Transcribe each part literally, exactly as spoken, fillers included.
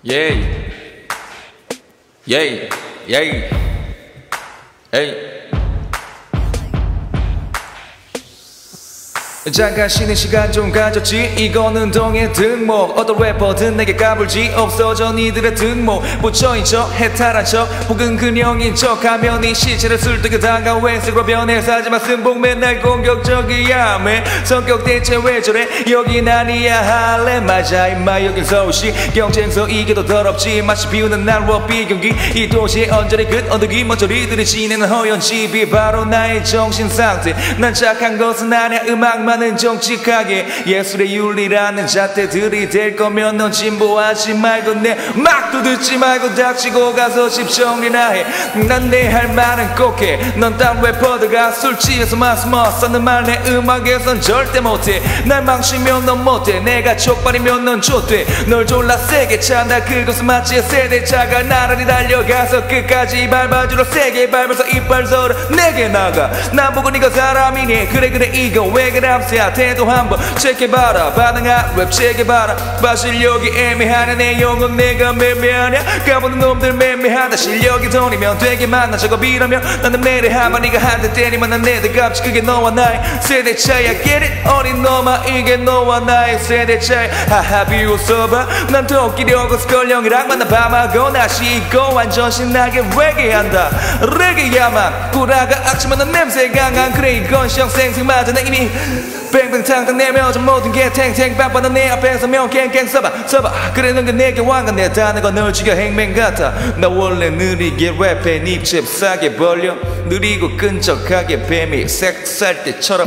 예이 예이 예이 에이 잠깐 쉬는 시간 좀 가졌지. 이거는 동의 등목. 어떤 래퍼든 내게 까불지. 없어져 니들의 등목. 부처인 척 해탈한 척 혹은 근형인 척 하면 이 시체를 술뜨게 다가와 왼색으로 변해서 하지만 승복 맨날 공격적이야. 매 성격 대체 왜 저래. 여긴 아니야 할래. 맞아 임마 여긴 서울시. 경쟁서 이게 더 더럽지. 마치 비우는 날 워비 경기. 이 도시의 언저리 끝 언덕이 먼저리들이 지내는 허연 집이 바로 나의 정신상태. 난 착한 것은 아니야. 음악만 는 정직하게 예술의 윤리라는 잣대들이 될 거면 넌 진보하지 말고 내 막도 듣지 말고 닥치고 가서 집 정리나 해. 난 내 할 말은 꼭 해. 넌 딴 래퍼들가 술집에서 마스머 썼는 말 내 음악에선 절대 못해. 날 망치면 넌 못해. 내가 촉발이면 넌 좆돼. 널 졸라 세게 찬다. 그것은 마치 세대차가 나란히 달려가서 끝까지 밟아주러 세게 밟아서 이빨 서로 내게 나가. 나보고 네가 사람이니. 그래 그래 이거 왜 그래. 태도 한번 체크해봐라. 반응한 랩 체크해봐라. 봐 실력이 애매하냐. 내용은 내가 매매하냐. 까보는 놈들 매매하다. 실력이 돈이면 되게 많아. 작업이라면 나는 매일 하마. 네가 한 대 때리면 난 내 대 값이 그게 너와 나의 세대 차이야. Get it? 어린 놈아 이게 너와 나의 세대 차이. 하하 비웃어봐. 난 더 웃기려고 스컬령이랑 만나 밤하고 다시 있고 완전 신나게 레게 한다. 레게야만 꾸라가 악취만 난 냄새 강한. 그래 이건 시형생생 맞아. 나 이미 뱅뱅탕탕 내면서 모든 게 탱탱 빵빵한 내 앞에 서면 갱갱 써봐 써봐. 그래 넌 내게 왕관 내 단어가 널 죽여 행맨 같아. 나 원래 느리게 랩해 니 잽싸게 벌려. 느리고 끈적하게 뱀이 색살 때처럼.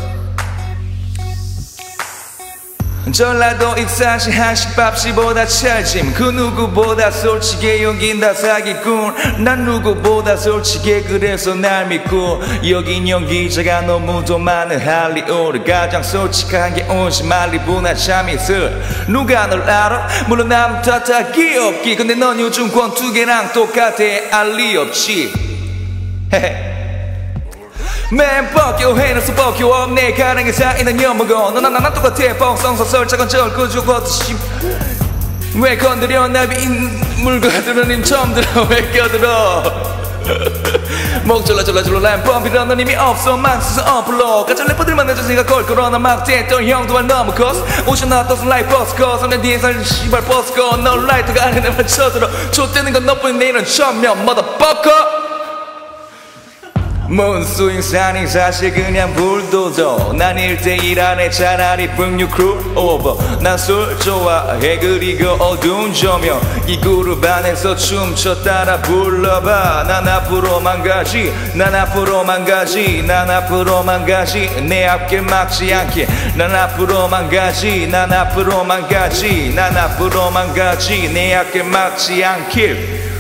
전라도 익산시 한식밥시보다 찰짐. 그 누구보다 솔직해 여긴 다 사기꾼. 난 누구보다 솔직해 그래서 날 믿고. 여긴 연기자가 너무도 많은 할리우드. 가장 솔직한 게 온시 말리부나 참이슬. 누가 널 알아? 물론 남 탓하기 없기. 근데 넌 요즘 권투개랑 똑같아. 알리 없지. 헤헤 Man fuck you 해놓서 fuck you up. 내 가랑이 사이는 엿먹어. 너나 나나 똑같아. 뻥성서설 작은 절고 죽었듯이. 왜 건드려 날 물거들어. 님 처음 들어 왜 껴들어. 목 졸라 졸라 졸라 난 뻔비려. 넌 이미 없어 막 쓰서 어플로. 가짜 래퍼들만 내줘 생각 걸거나 막 됐던 형도 알 너무 커서. 오셔나 떠서 라이 버스커. 손에 뒤에 살 씨발 버스커. 너 라이트가 아닌 애만 쳐들어. 좆되는 건 너뿐인 내일은 천명 motherfucker. 문스윙 산이 사실 그냥 불도저. 난 일 대 일 안에 차라리 bring you crew over. 난 술 좋아해 그리고 어두운 조명. 이 그룹 안에서 춤춰 따라 불러봐. 난 앞으로만 가지. 난 앞으로만 가지. 난 앞으로만 가지. 내 앞길 막지 않게. 난 앞으로만 가지. 난 앞으로만 가지. 난 앞으로만 가지. 내 앞길 막지 않길.